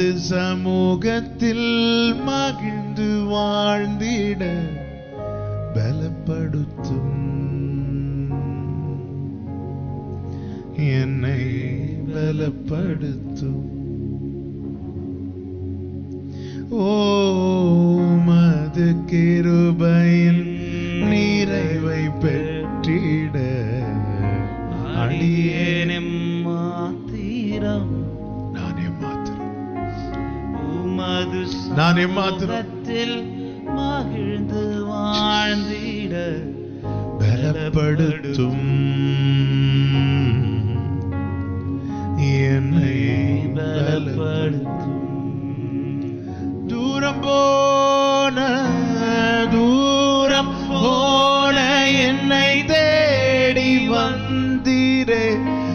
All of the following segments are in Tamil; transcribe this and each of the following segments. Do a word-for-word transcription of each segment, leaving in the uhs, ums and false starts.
உமது சமூகத்தில் மகிழ்ந்து வாழ்ந்திட பலப்படுத்தும் என்னை பலப்படுத்தும். உமது கிருபையின் நிறைவை பெற்றிட அடியேனே மாத்திரம் நானே மாத்திரம் உமது நானே மாத்திரம் சமூகத்தில் மகிழ்ந்து வாழ்ந்திட பலப்படுத்தும் என்னை பலப்படுத்தும். தூரம் போன தூரம் போன என்னை தேடி வந்தீரே,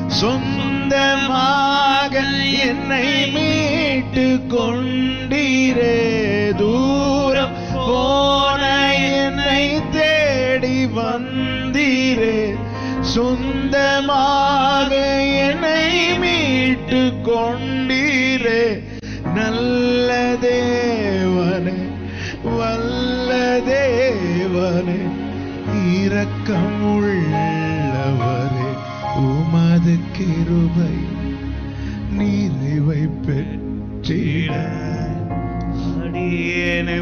சொந்தமாக என்னை மீட்டு கொண்டீரே. தூரம் போன என்னை தேடி வந்தீரே, சொந்தமாக என்னை மீட்டு கொண்டீரே. நல்ல தேவனே, வல்ல தேவனே, இரக்கமுள்ளவரே, உமது கிருபை நிறைவை பெற்றிட அடியேனே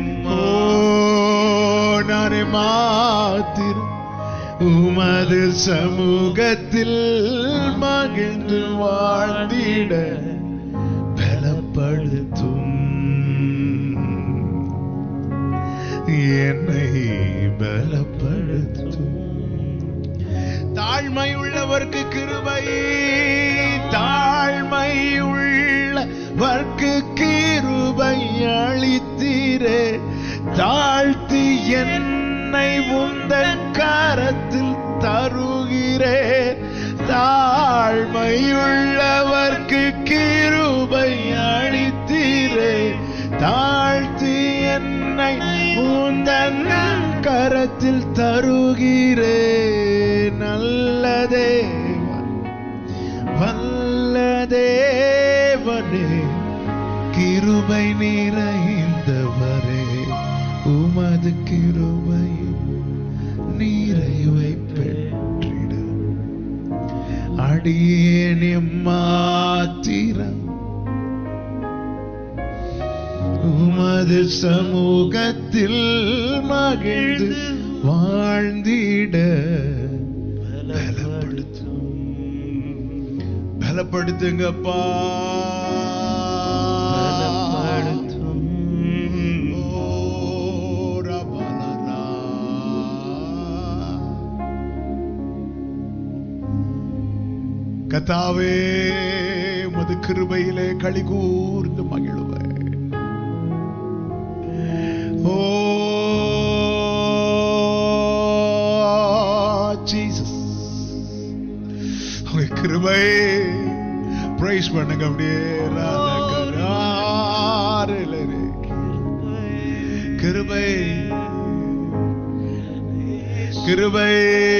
நானே மாத்திரம் உமது சமூகத்தில் மகிழ்ந்து வாழ்ந்திட பலப்படுத்தும் என்னை பலப்படுத்தும். தாழ்மை உள்ளவர்க்கு கிருபை, தாழ்மை உள்ளவர்க்கு கிருபை அளித்தீரே. தாழ்த்தி என்னை உந்தன் கரத்தில் தருகிறே. தாழ்மை உள்ளவர்க்கு கிருபை அளித்தீரே. தாழ்த்தி என்னை உந்தன் கரத்தில் தருகிறே. நல்ல தேவன், வல்ல தேவனே, கிருபை நிறைந்தவரே, உமது கிருபை நிறைவை பெற்றிட அடியேனே மாத்திரம் உமது சமூகத்தில் மகிழ்ந்து வாழ்ந்திட பலப்படுத்தும். பலப்படுத்துங்கப்பா, பலப்படுத்தும். கர்த்தாவே, உமது கிருபையிலே களி கூர்ந்து மகிழுவேன். ஓ ஜீசஸ், உங்க கிருபை பிரைஸ் பண்ணுங்க. அப்படியே கிருபை கிருபை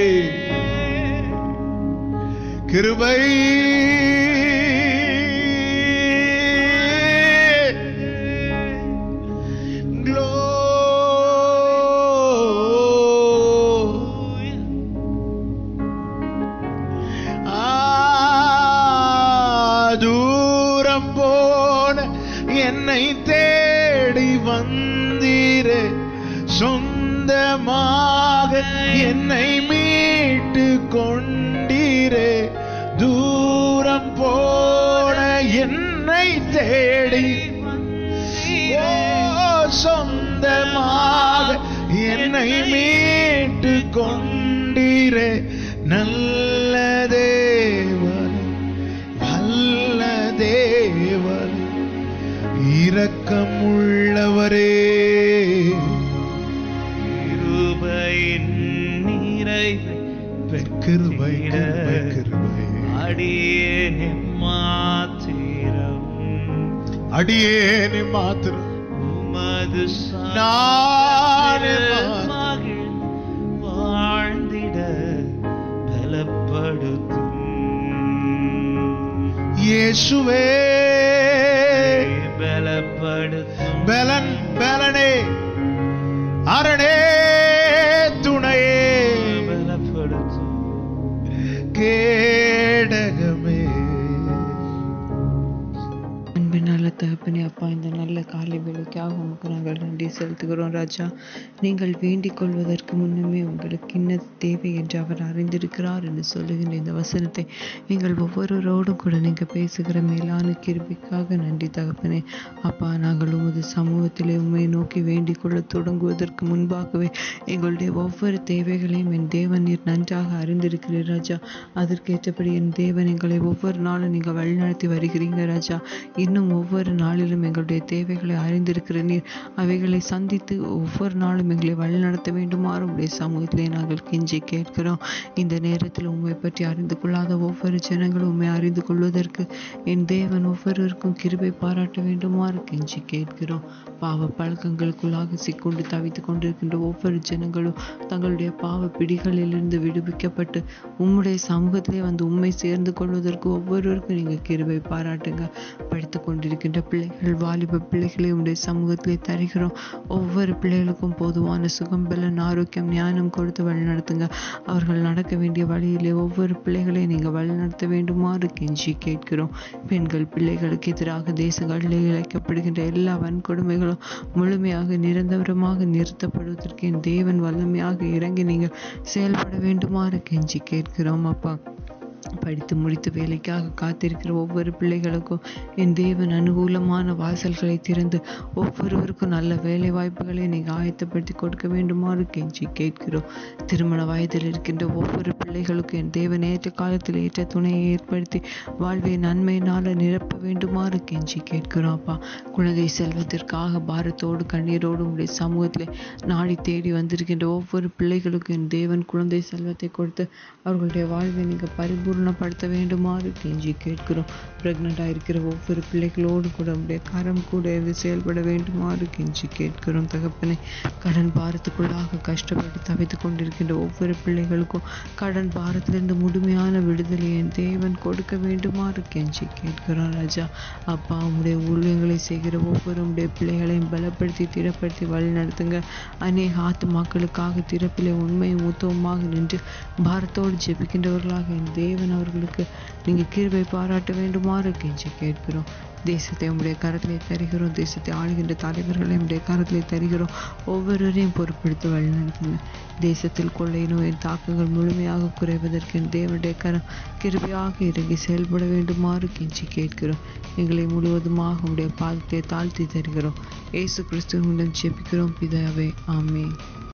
கிருபை தூரம் போன என்னை தேடி வந்தீரே, சொந்தமாக என்னை மீட்டு கொண்டீரே. தூரம் போன என்னை தேடி சொந்தமாக என்னை மீட்டு கொண்டீரே. நல்ல தேவன், வல்ல தேவன், இரக்கமுள்ளவரே, கிருபையின் நிறைவை கிருபை கிருபை கிருபை அடியேனே மாத்திரம் அடியேனே மாத்திரம் உமது நானே மகிழ் வாழ்ந்திட பலப்படுத்தும். இயேசுவே, பல அரணே துணையே பலப்படுத்து கேடகமே. அன்பின் நல்ல தகப்பனே அப்பா, இந்த நல்ல காலை வேளைக்காக உமக்கு நாங்கள் நன்றி செலுத்துகிறோம் ராஜா. நீங்கள் வேண்டிக் கொள்வதற்கு முன்னுமே உங்களுக்கு என்ன தேவை என்று அவர் அறிந்திருக்கிறார் என்று சொல்லுகின்ற இந்த வசனத்தை நீங்கள் ஒவ்வொருவரோடும் கூட நீங்கள் பேசுகிற மேலான கிருபைக்காக நன்றி தகப்பனே. அப்பா, நாங்கள் உமது சமூகத்திலே உண்மை நோக்கி வேண்டிக் கொள்ள தொடங்குவதற்கு முன்பாகவே எங்களுடைய ஒவ்வொரு தேவைகளையும் என் தேவன் நீர் நன்றாக அறிந்திருக்கிறீர் ராஜா. அதற்கேற்றபடி என் தேவன் எங்களை ஒவ்வொரு நாளும் நீங்கள் வழிநடத்தி வருகிறீங்க ராஜா. இன்னும் ஒவ்வொரு நாளிலும் எங்களுடைய தேவைகளை அறிந்திருக்கிற நீர் அவைகளை சந்தித்து ஒவ்வொரு நாளும் எங்களை வழிநடத்த வேண்டுமாறு உடைய சமூகத்திலே நாங்கள் கெஞ்சி கேட்கிறோம். இந்த நேரத்தில் உண்மை பற்றி அறிந்து கொள்ளாத ஒவ்வொரு ஜனங்களும் உண்மை அறிந்து கொள்வதற்கு என் தேவன் ஒவ்வொருவருக்கும் கிருபை பாராட்ட வேண்டுமாறு கெஞ்சி கேட்கிறோம். பாவ பழக்கங்களுக்குள்ளாக சிக்கொண்டு தவித்து கொண்டிருக்கின்ற ஒவ்வொரு ஜனங்களும் தங்களுடைய பாவ பிடிகளிலிருந்து விடுவிக்கப்பட்டு உம்முடைய சமூகத்திலே வந்து உண்மை சேர்ந்து கொள்வதற்கு ஒவ்வொருவருக்கும் நீங்கள் கிருபை பாராட்டுங்க. படித்து கொண்டிருக்கின்ற பிள்ளைகள், வாலிப பிள்ளைகளை உடைய சமூகத்திலே தருகிறோம். ஒவ்வொரு பிள்ளைகளுக்கும் பொதுவான சுகம், பலன், ஆரோக்கியம், ஞானம் கொடுத்து வழிநடத்துங்க. அவர்கள் நடக்க வேண்டிய வழியிலே ஒவ்வொரு பிள்ளைகளையும் நீங்கள் வழிநடத்த வேண்டுமாறு கெஞ்சி கேட்கிறோம். பெண்கள் பிள்ளைகளுக்கு எதிராக தேசங்களில் இழைக்கப்படுகின்ற எல்லா வன்கொடுமைகளும் முழுமையாக நிரந்தரமாக நிறுத்தப்படுவதற்கு என் தேவன் வல்லமையாக இறங்கி நீங்கள் செயல்பட வேண்டுமாறு கெஞ்சி கேட்கிறோம் அப்பா. படித்து முடித்து வேலைக்காக காத்திருக்கிற ஒவ்வொரு பிள்ளைகளுக்கும் என் தேவன் அனுகூலமான வாசல்களை திறந்து ஒவ்வொருவருக்கும் நல்ல வேலை வாய்ப்புகளை நீங்கள் ஆயத்தப்படுத்தி கொடுக்க வேண்டுமாறு கெஞ்சி கேட்கிறோம். திருமண வயதில் இருக்கின்ற ஒவ்வொரு பிள்ளைகளுக்கும் என் தேவன் ஏற்ற காலத்தில் ஏற்ற துணையை ஏற்படுத்தி வாழ்வை நன்மையினால் நிரப்ப வேண்டுமாறு கெஞ்சி கேட்கிறோம் அப்பா. குழந்தை செல்வதற்காக பாரத்தோடு கண்ணீரோடு உடைய சமூகத்தில் நாடி தேடி வந்திருக்கின்ற ஒவ்வொரு பிள்ளைகளுக்கும் என் தேவன் குழந்தை செல்வத்தை கொடுத்து அவர்களுடைய வாழ்வை நீங்கள் பரிபூர்ண பூர்ணப்படுத்த வேண்டுமாறு கெஞ்சி கேட்கிறோம். பிரெக்னெண்டாக இருக்கிற ஒவ்வொரு பிள்ளைகளோடு கூட உடைய கரம் கூட இருந்து செயல்பட வேண்டுமாறு கெஞ்சி கேட்கிறோம் தகப்பனை. கடன் பாரத்துக்குள்ளாக கஷ்டப்பட்டு தவித்து கொண்டிருக்கின்ற ஒவ்வொரு பிள்ளைகளுக்கும் கடன் பாரத்திலிருந்து முழுமையான விடுதலை என் தேவன் கொடுக்க வேண்டுமாறு கெஞ்சி கேட்கிறோம் ராஜா. அப்பா, உடைய ஊழியங்களை செய்கிற ஒவ்வொரு உடைய பிள்ளைகளையும் பலப்படுத்தி திடப்படுத்தி வழி நடத்துங்க. அநேக ஆத்துமாக்களுக்காக திறப்பிலே உண்மையும் உத்தவமாக நின்று பாரத்தோடு ஜெபிக்கின்றவர்களாக என் தேவன் அவர்களுக்கு நீங்கள் கிருபை பாராட்ட வேண்டுமாறு கெஞ்சி கேட்கிறோம். தேசத்தை உடைய கரத்திலே தருகிறோம். தேசத்தை ஆளுகின்ற தலைவர்களை உடைய கரத்திலே தருகிறோம். ஒவ்வொருவரையும் பொறுப்படுத்த வழிநடத்துங்க. தேசத்தில் கொள்ளை நோயின் தாக்கங்கள் முழுமையாக குறைவதற்கு என் தேவனுடைய கரம் கிருபையாக இறங்கி செயல்பட வேண்டுமாறு கெஞ்சி கேட்கிறோம். எங்களை முழுவதுமாக உடைய பாதத்தை தாழ்த்தி தருகிறோம். இயேசு கிறிஸ்துவின் மூலம் ஜெபிக்கிறோம் பிதாவே, ஆமென்.